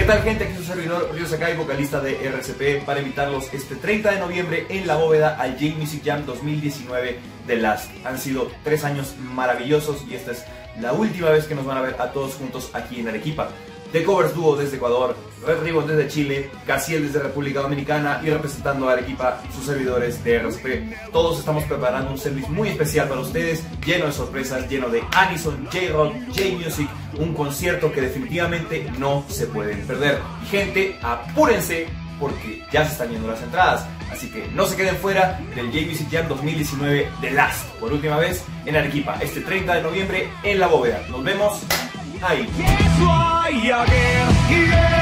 tal, gente? Aquí su servidor Ryo Sakai, vocalista de RCP, para invitarlos este 30 de noviembre en La Bóveda al J-Music Jam 2019 de Last. Han sido 3 años maravillosos y esta es la última vez que nos van a ver a todos juntos aquí en Arequipa. The Covers Duo desde Ecuador, Red Ribbon desde Chile, Casiel desde República Dominicana y representando a Arequipa, sus servidores de RCP. Todos estamos preparando un servicio muy especial para ustedes, lleno de sorpresas, lleno de Anison, J-Rock, J-Music, un concierto que definitivamente no se pueden perder. Y gente, apúrense porque ya se están yendo las entradas, así que no se queden fuera del J-Music Jam 2019 de Last, por última vez en Arequipa, este 30 de noviembre en La Bóveda. Nos vemos ahí.